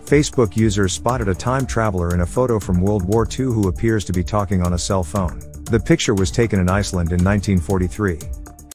Facebook users spotted a time traveler in a photo from World War II who appears to be talking on a cell phone. The picture was taken in Iceland in 1943.